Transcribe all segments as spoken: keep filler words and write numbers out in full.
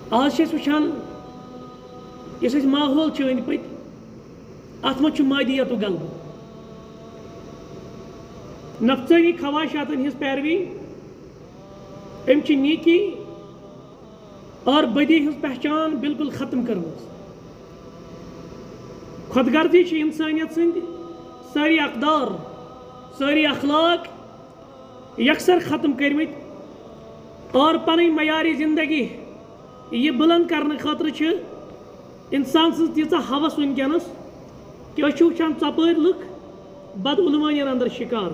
آج وچھان اس ماحول أند پٔتۍ ات مز مادیت و غلبہ نفسانی خواہشاتن ہز پیروی ام نیکی اور بدی ہز پہچان بالکل ختم کرم خود غرضی انسانیت سند ساری اقدار ساری اخلاق یکسر ختم کرمت اور پن معیاری زندگی یہ بلند کرنے خاطر انسان سن تیژہ ہوس ونکس کہ وچان ژپٲرۍ لُکھ بد علمانین اندر شکار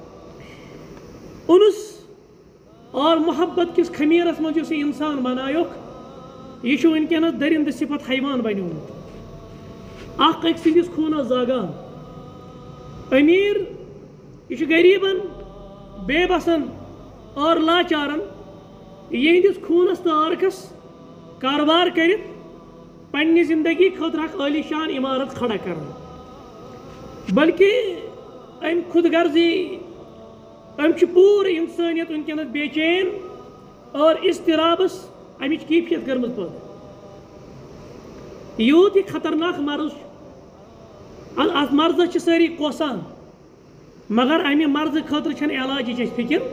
انس اور محبت کس خمیرس مز انسان بنایوک یہ ونکس درند صفت حیوان بنیومت اخ أکۍ سٕنٛدِس خوٗنس زاگان امیر یہ غریبن بے بسن اور لاچارن یہندس خوٗنس تو عارقس کاروبار کرت پنہ زندگی خاطر اخ عالی شان عمارت کھڑا کرنا بلکہ ام خود غرضی ام پور انسانیت ونکس بے چین اور اضطرابس امچ کیفیت کرمت پٲدٕ یوت یہ خطرناک مرض ات مرضس ساری کوسان مگر امہ مرض خاطر چھن علاج فکر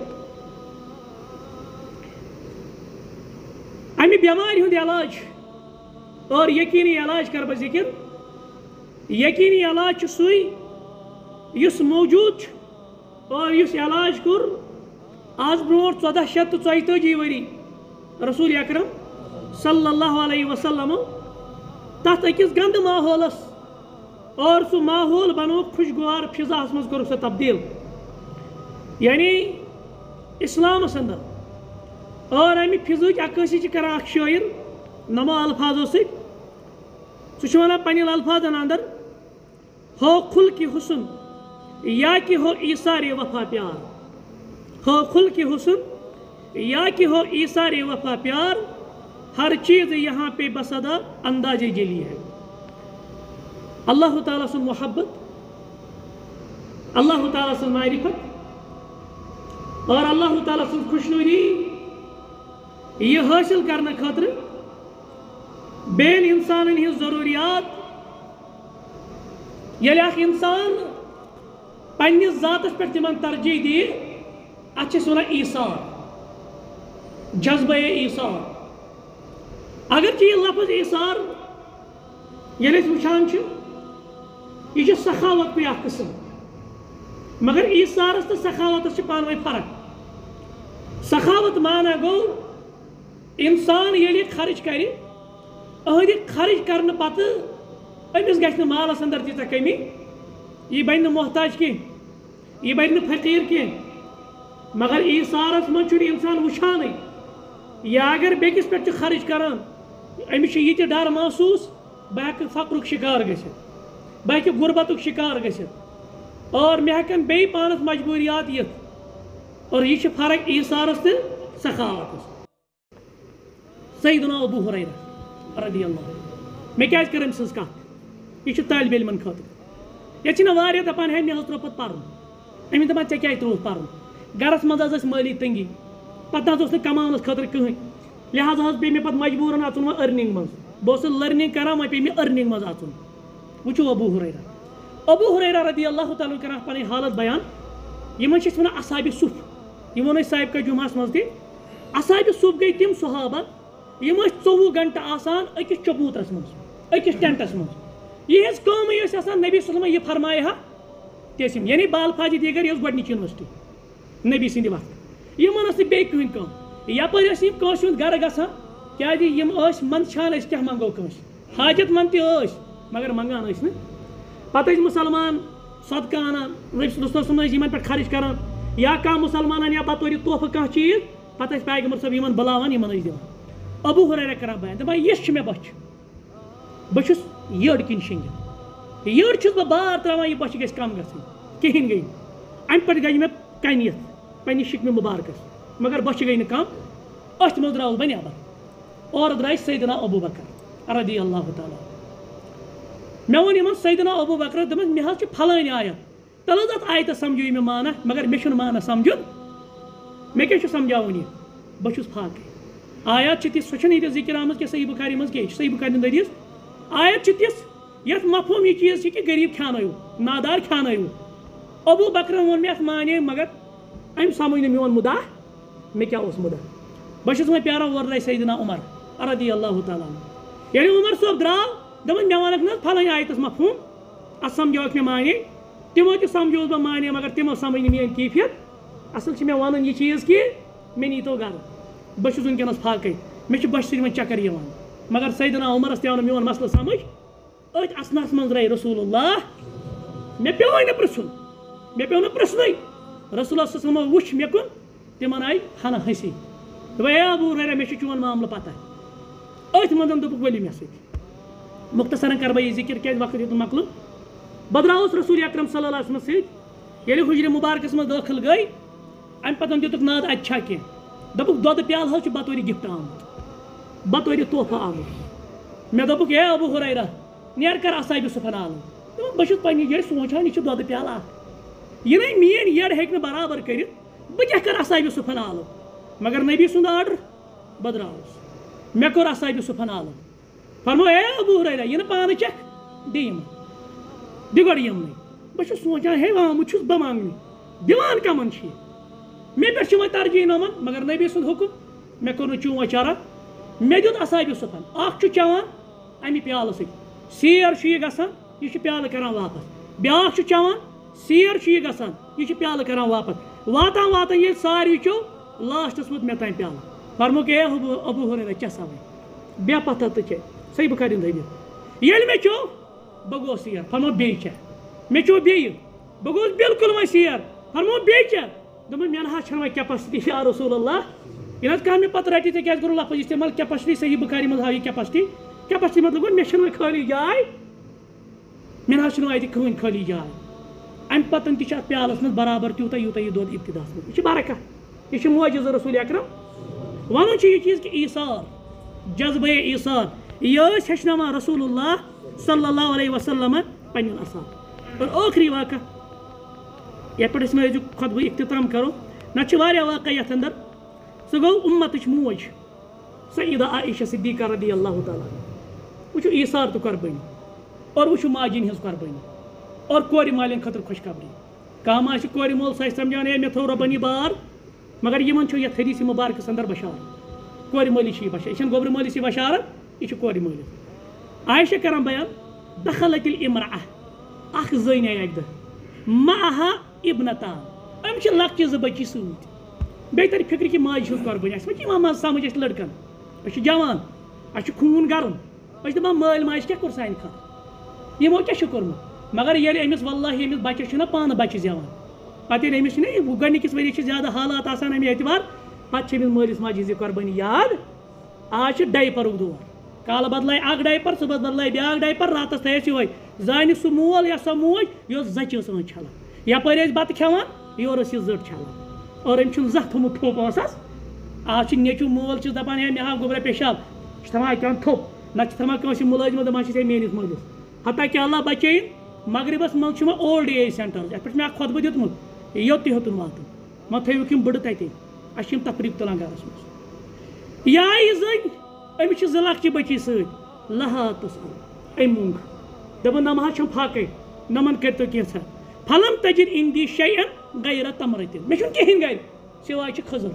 امہ بیماری ہند علاج اور یقینی علاج کر بہ ذکر یقینی علاج سوئی یس موجود اور یس علاج کور آج برو ژۄدہ شیٚتھ تہٕ ژۄیتٲجی ؤری رسول اکرم صلی اللہ علیہ وسلم تت أکِس گند ماحولس اور سہ ماحول بنو خوشگوار فضاس مز کور سہ تبدیل یعنی اسلامس اندر اور امہ فضاچ عکاسی کران اخ شاعر نمو الفاظو سۭتۍ سہ چھُ ونان پننٮ۪ن الفاظن اندر ہو خل کی حسن یا کہ ہو ایثار وفا پیار ہو خل کی حسن یا کہ ہو ایثار وفا پیار ہر چیز یہاں پہ بسدا انداز جلی ہے اللہ تعالیٰ سن محبت اللہ تعالیٰ سن معرفت اور اللہ تعالیٰ سن خوشنودی یہ حاصل کرنے خاطر بین انسان ہز ضروریات یل اخ انسان پنس ذاتس پہ تمن ترجیح دی ات ونان ایثار جذبہ ایثار اگرچہ یہ لفظ ایثار یل وچان یہ سخاوت پہ اخ قسم مگر ایثارس تو سخاوتس پانوی فرق سخاوت مانا گو انسان یل خرچ کر اہد خرچ کرنے پتہ امس گھنہ مالس اندر تیژہ کمی یہ بن محتاج کی یہ بن فقیر کی مگر ایثارس من انسان وچھان یا اگر بیکس پہ خرچ کران امس یہ ڈر محسوس بہ ہیکہ فقرک شکار گژھِتھ بہ ہیکہ غربتک شکار گژھِتھ اور مے ہیکن بیٚیہِ پانس مجبوریات یتھ اور یہ فرق ایثارس تہ سخاوتس سیدنا ابو ہریرہ رضی اللہ مے کیٛازِ کٔر أمۍ سٕنٛز کتھ یہ طالب علمن خاطر یہ واریاہ دپان ہے مے حظ ترٛوو پتہٕ پرُن أمۍ دپان ژےٚ کیٛازِ ترٛووُتھ پرُن گرس منٛز حظ ٲس مٲلی تنگی پتہٕ نہ حظ اوس نہٕ کماونس خٲطرٕ کٕہٕنۍ لہذا حظ پیٚیہِ مےٚ پتہٕ مجبوٗرن اژُن وۄنۍ أرنِنٛگ منٛز بہٕ اوسُس لٔرنِنٛگ کران وۄنۍ پیٚیہِ مےٚ أرنِنٛگ منٛز اژُن وٕچھو ابو ہریرہ ابو ہریرہ رضی اللہ تعالیٰ کران پنٕنۍ حالت بیان یمن چھِ أسۍ ونان اصحابِ صُف یِم ووٚن اَسہِ سابقہ جمعہس منٛز تہِ اصحابِ صُف گٔے تِم صحابہ یِم ٲسۍ ژوٚوُہ گنٹہٕ آسان أکِس چبوٗترس منٛز أکِس ٹینٹس منٛز یِہنٛز کٲمٕے ٲس آسان نبی صلی اللہ علیہ وسلم یہِ فرمایہِ ہا تِژھ یعنی بالفاظِ دیگر یہِ ٲس گۄڈنِچ یونیورسٹی نبی سٕنٛدِ وقتہٕ یِمن ٲس نہٕ بیٚیہِ کٕہٕنۍ کٲم یپٲرۍ ٲسۍ یِم کٲنٛسہِ ہُنٛد گرٕ گژھان کیٛازِ یِم ٲسۍ منٛدچھان أسۍ کیٛاہ منٛگو کٲنٛسہِ حاجت منٛد تہِ ٲسۍ مگر منٛگان ٲسۍ نہٕ پتہٕ ٲسۍ مُسلمان صدقہٕ انان نبی صلی اللہ علیہ وسلم ٲسۍ یِمن پٮ۪ٹھ خرٕچ کران یا کانٛہہ مُسلمان انہِ ہا بطورِ تحفہٕ کانٛہہ چیٖز پتہٕ ٲسۍ پیغمبر صٲب یِمن بُلاوان یِمن ٲسۍ دِوان ابو ہریرہ کران بیان دپان یژھ چھِ مےٚ بۄچھِ بہٕ چھُس یٔڈ کِنۍ شیٚنگِتھ یٔڈ چھُس بہٕ بار تراوان یہِ بۄچھِ گژھِ کم گژھٕنۍ کہیٖنۍ گٔے امہِ پٮ۪ٹھ گٔے مےٚ کنہِ یتھ پننہِ شِکمہِ مُبارکس مگر بۄچھِ گٔے نہٕ کم أتھۍ منٛز درٛاوُس بہٕ نٮ۪بر اور درٛاے سیدنا ابوٗ بکر رضی اللہ تعالیٰ مےٚ ووٚن یِمن سیدنا ابوٗ بکرس دوٚپمس مےٚ حظ چھِ پھلٲنۍ آیت تل حظ اتھ آیتس سمجھو یہِ مےٚ مانا مگر مےٚ چھُنہٕ مانا سمجھُن مےٚ کیٛاہ چھُ سمجھاوُن یہِ بہٕ چھُس فاقے آیات چھِ تِژھ سۄ چھَنہٕ ییٚتہِ ذِکر آمٕژ کینٛہہ صحیح بُخاری منٛز کینٛہہ یہِ چھِ صحیح بُخاری ہُنٛد حدیٖث آیت چھِ تِژھ یَتھ مفہوٗم یہِ چیٖز چھِ کہِ غریٖب کھیٛانٲیِو نادار کھیٛانٲیِو ابوٗ بکرن ووٚن مےٚ اَتھ مانے مگر أمۍ سمجھ نہٕ میون مُدا مےٚ کیٛاہ اوس مُدا بہٕ چھُس وۄنۍ پیاران اورٕ درٛاے سیدنا عمر رضی اللہ تعالیٰ عنہ ییٚلہِ عمر صٲب درٛاو دوٚپُن مےٚ وَنکھ نہٕ حظ پھلٲنۍ آیتَس مفہوٗم اَتھ سمجھوکھ مےٚ مانے تِمو تہِ سمجھوس بہٕ مانے مگر تِمو سمجھ نہٕ میٲنۍ کیفیت اَصٕل چھِ مےٚ وَنُن یہِ چیٖز کہِ مےٚ نیٖتو گرٕ بہٕ چھُس وٕنکیٚنَس فاقے مےٚ چھُ بٔچھِ سۭتۍ وۄنۍ چکر یِوان مگر سیدنا عمرس تہِ آو نہٕ میون مسلہٕ سمجھ أتھۍ اَسنَس منٛز درٛاے رسول اللہ مےٚ پیوٚوٕے نہٕ پرٛژھُن مےٚ پیوٚو نہٕ پرٛژھنُے رسول اللہ صلی اللہ علیہ وسلم وٕچھ مےٚ کُن تِمن آیہِ ہنا ہسی دوٚپ اے ابوٗ ہُریرہ مےٚ چھُ چون معاملہٕ پتہ أتھۍ منٛز دوٚپُکھ ؤلِو مےٚ سۭتۍ مختصرن کرٕ بہٕ یہِ ذِکر کیازِ وقت ہیوٚت نہٕ مۄکلُن بہٕ درٛاوُس رسول اکرم صلی اللہ علیہ وسلم سۭتۍ ییٚلہِ حُجرِ مُبارکس منٛز دٲخل گٔے اَمہِ پتہٕ دِتُکھ ناد اَتہِ چھا کینٛہہ دوٚپُکھ دۄدٕ پیالہٕ حظ چھُ بطورِ گفٹ آمُت بطورِ طوفہٕ آمُت مےٚ دوٚپُکھ اے ابوٗ ہُریرہ نیر کر اصحابِ صُفن عالم بہٕ چھُس پننہِ جایہِ سونٛچان یہِ چھُ دۄدٕ پیالہٕ اکھ یہِ نَے میٲنۍ یٔڈ ہیٚکہِ نہٕ برابر کٔرِتھ بہٕ کیٛاہ کرٕ اصحابِ صُفن عالم مگر نبی سُنٛد آرڈر بہٕ درٛاوُس مےٚ کوٚر اصحابِ صُفن عالم فرمو اے ابوٗ ہُریرہ یہِ نہٕ پانہٕ چکھ دِ یِمن دِ گۄڈٕ یِمنٕے بہٕ چھُس سونٛچان ہے آمُت چھُس بہٕ منٛگنہِ دِوان کمن چھِ یہِ مےٚ پٮ۪ٹھ چھِ وۄنۍ ترجیح نومن مگر نبی سُنٛد حُکُم مےٚ کوٚر نہٕ چون چرا مےٚ دیُت اصحابِ صُفن اکھ چھُ چٮ۪وان اَمہِ پیالہٕ سۭتۍ سیر چھُ یہِ گژھان یہِ چھُ پیالہٕ کران واپس بیاکھ چھُ چٮ۪وان سیر چھُ یہِ گژھان یہِ چھُ پیالہٕ کران واپس واتان واتان ییٚلہِ ساروی چیو لاسٹس ووت مےٚ تام پیالہٕ فرموکھ اے ابوٗ ابوٗ ہُریرہ چےٚ سوے بے پتھر تہٕ چے صحیح بُخاری ہُنٛد حدیٖث ییٚلہِ مےٚ چیوٚو بہٕ گوٚوُس سیر فرمو بیٚیہِ چےٚ مےٚ چیوٚو بیٚیہِ بہٕ گوٚوُس بِلکُل وۄنۍ سیر فرمو بیٚیہِ چےٚ دوٚپُن مےٚ نہ حظ چھنہٕ وۄنۍ کیپیسٹی یا رسول اللہ ییٚلہِ حظ کانٛہہ مےٚ پتہٕ رٹہِ ژےٚ کیازِ کوٚرُو لفظ استعمال کیپیسٹی صحیح بُخاری منٛز ہاو یہِ کیپیسٹی کیپیسٹی مطلب گوٚو مےٚ چھنہٕ وۄنۍ خٲلی جاے مےٚ نہ حظ چھنہٕ وۄنۍ اَتہِ کٕہٕنۍ خٲلی جاے اَمہِ پتہٕ تہِ چھِ اَتھ پیالس منٛز برابر تیوٗتاہ یوٗتاہ یہِ دۄد ابتداہس منٛز یہِ چھِ برکت یہِ چھِ موجوٗزٕ رسول اکرم وَنُن چھُ یہِ چیٖز کہِ ایٖثار جذبے ایٖثار یہِ ٲسۍ ہیٚچھناوان رسول اللہ صلی اللہ علیہ وسلمن پنٕنٮ۪ن اصحابن اور ٲخری واقعہ یتھ پٮ۪ٹھ أسۍ مےٚ أزیُک خۄطبہٕ اختتام کرو نتہٕ چھِ واریاہ واقعہ یتھ انٛدر سُہ گوٚو اُمتٕچ موج سیدہ عائشہ صدیقہ رضی اللہ تعالیٰ وٕچھو ایٖثار تہٕ قۄربٲنی اور وٕچھو ماجہِ ہٕنٛز قۄربٲنی اور کورِ مالٮ۪ن خٲطرٕ خۄشخبری کانٛہہ ما آسہِ کورِ مول سُہ آسہِ سمجھان ہے مےٚ تھوٚو رۄبن یہِ بار مگر یِمن چھُ یتھ حدیٖثِ مُبارکس انٛدر بشارت کورِ مٲلِس چھِ یہِ بشار یہِ چھنہٕ گوٚبرِ مٲلِس یہِ بشارت یہِ چھِ کورِ مٲلِس عایشہ کران بیان دخلت الامرأة اکھ زٔنۍ آیہِ اکہِ دۄہ معها ابنتان أمِس چھِ لۄکچہِ زٕ بچی سۭتۍ بیٚیہِ ترِ فِکرِ کہِ ماجہِ ہٕنٛز قۄربٲنی اَسہِ ما چھِ یِوان منٛزٕ سمجھ اَسہِ لٔڑکن أسۍ چھِ جوان اَسہِ چھُ خوٗن گرم أسۍ چھِ دپان مٲلۍ ماجہِ کیٛاہ کوٚر سانہِ خٲطرٕ یِمو کیٛاہ چھُ کوٚرمُت مگر ییٚلہِ أمِس واللہ أمِس بچس چھُنہ پانہٕ بچہِ زٮ۪وان پتہٕ ییٚلہِ أمِس چھِنہ گۄڈنِکِس ؤرِیس چھِ زیادٕ حالات آسان اَمہِ اعتبار پتہٕ چھِ أمِس مٲلِس ماجہِ ہٕنٛز یہِ قۄربٲنی یاد آز چھِ ڈایپرُک دور کالہٕ بدلایہِ اکھ ڈایپر صُبحس بدلایہِ بیاکھ ڈایپر راتس تھایس یِہوے زانہِ سُہ مول یا سۄ موج یۄس زچہِ ٲس ٲنٛت چھلان یپٲرۍ ٲسۍ بتہٕ کھٮ۪وان یورٕ ٲس یہِ زٔٹ چھلان اور أمۍ چھُنہٕ زانٛہہ تھوٚمُت تھوٚپ ٲسس آز چھِ نیٚچوٗ مول چھُس دپان ہے مےٚ ہاو گوٚبرا پیشاب یہِ چھِ تھاوان اَتہِ تھوٚپ نتہٕ چھِ تھاوان کٲنٛسہِ مُلٲزمس دپان چھِس ہے میٲنِس مٲلِس ہتا کہِ اللہ بچٲیِن مغربس منٛز چھُ وۄنۍ اولڈ ایج سینٹر یتھ پٮ۪ٹھ مےٚ اکھ خۄطبہٕ دیُتمُت یوٚت تہِ ہیوٚتُن واتُن وۄنۍ تھٲیوُکھ یِم بٕڈٕ تتے اَسہِ چھِ یِم تفریٖق تُلان گرس منٛز یہِ آیہِ یہِ زٔنۍ أمِس چھِ زٕ لۄکچہِ بچی سۭتۍ لہاتس أمۍ موٚنگ دوٚپُن نہ ما حظ چھُم فاقے نۄمن کٔرتو کینٛژھا پھلم تجِر اِندی شیئن غیرا تمرتِن مےٚ چھُنہٕ کِہینۍ گرِ سِواے چھِ کھٔزٕر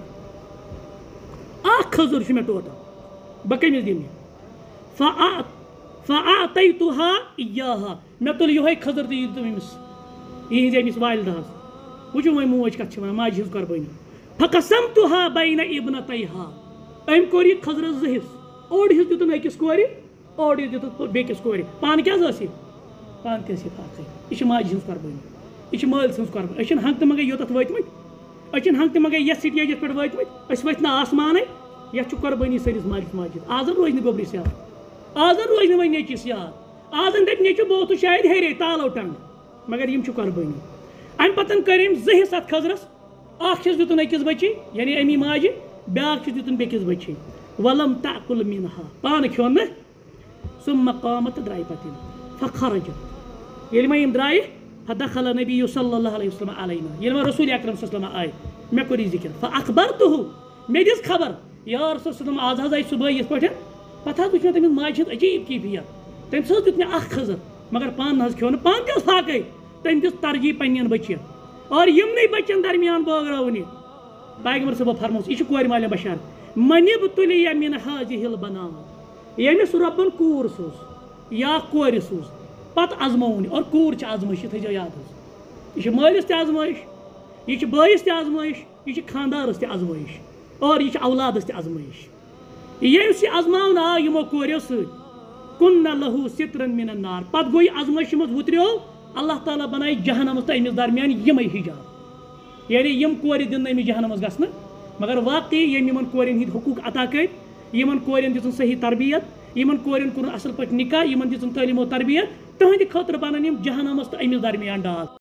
اکھ کھٔزٕر چھُ مےٚ ٹوٹل بہٕ کٔمِس دِمہٕ یہِ فأعطيتها إياها مےٚ تُل یِہوے کھٔزٕر تہٕ یہِ دیُتُم أمِس یِہِنٛزِ أمِس والدہس وٕچھِو وۄنۍ موج کتھ چھِ وَنان ماجہِ ہٕنٛز قۄربٲنی فقسمتها بين ابنتيها أمۍ کوٚر یہِ کھٔزرس زٕ حِصہٕ اوٚڑ حِصہٕ دیُتُن أکِس کورِ اوٚڑ حِصہٕ دِتُن بیٚکِس کورِ پانہٕ کیٛاہ حظ ٲس یہِ پانہٕ تہِ ٲس یہِ فاقے یہِ چھِ ماجہِ ہٕنٛز قۄربٲنی یہِ چھِ مٲلۍ سٕنٛز قۄربٲنی أسۍ چھِنہٕ ہنٛگ تہٕ منٛگے یوٚتتھ وٲتمٕتۍ أسۍ چھِنہٕ ہنٛگ تہٕ منٛگے یتھ سٹیجس پٮ۪ٹھ وٲتمٕتۍ أسۍ ؤتھۍ نہٕ آسمانے یتھ چھُ قۄربٲنی سٲنِس مٲلِس ماجہِ ہٕنٛز آز روزِ نہٕ گوٚبرِس یاد آز روزِ نہٕ وۄنۍ نیٚچوِس یاد آز دپہِ نیٚچوٗ بہٕ اوسُس شاید ہیرے تالو ٹنٛگ مگر یِم چھِ قۄربٲنی اَمہِ پتہٕ کٔرۍ أمۍ زٕ حِصہٕ اتھ کھٔزرس اکھ چھِس دیُتُن أکِس بچی یعنی امی ماجہِ بیاکھ چھُس دیُتُن بیٚکِس بچی ولم تأكل منها پانہٕ کھیوٚن نہٕ ثم قامت تہٕ درٛاے پتہٕ یِم فخرجت ییٚلہِ وۄنۍ یِم درٛایہِ فدخل نبی صلی اللہ علیہ وسلم علینا ییٚلہِ وۄنۍ رسول اکرم صلی اللہ علیہ وسلم آیہِ مےٚ کوٚر یہِ ذِکر فاخبرتہُ مےٚ دِژ خبر یا رسول صلی آز حظ آئی صبح یت پہ پتہ حظ وچ مےٚ تٔمِس ماجہِ ہٕنٛز عجیٖب کیفیت تٔمِس حظ دیُت مےٚ اکھ خٔزٕر مگر پانہٕ حظ کھیوٚو نہٕ پانہٕ تہِ اوس فاقے تٔمۍ دِژ ترجیح پنٛنٮ۪ن بٔچِیَن اور یِمنٕے بٔچَن درمیان بٲگراوُن یہِ پیغمبر صٲبو فرموس یہِ چھُ کورِ مالہِ بشار منِب تُلِیا مِن حاذِہِل بنات ییٚمِس رۄبن کوٗر سوٗز یا کورِ سوٗز پتہٕ ازماوُن اور کوٗر چھِ آزمٲیش یہِ تھٲیزیو یاد حظ یہِ چھِ مٲلِس تہِ آزمٲیش یہ بٲیس تہِ آزمٲیش یہ خاندارس تہِ آزمٲیش اور یہ اولادس تہِ آزمٲیش ییٚمِس یہِ آزماونہٕ آو یِمو کوریو سۭتۍ کُنَّ لَہوٗ سِترن مِنَ النار پتہٕ گوٚو یہِ آزمٲیشہِ منٛز وُتریو اللہ تعالیٰ بنایہِ جہنمس تہٕ أمِس درمیان یِمے حجاب یعنی یِم کورِ دِنہٕ أمِس جہنمس گژھنہٕ مگر واقعی ییٚمۍ یِمن کورٮ۪ن ہٕنٛدۍ حقوٗق عطا کٔرۍ یِمن کورٮ۪ن دِژٕن صحیح تربیت یِمن کورٮ۪ن کوٚرُن اصل پٲٹھۍ نکاح یِمن دِژٕن تعلیٖم و تربیت تٕہنٛدِ خٲطرٕ بنن یِم جہنمس تہٕ أمِس درمیان ڈال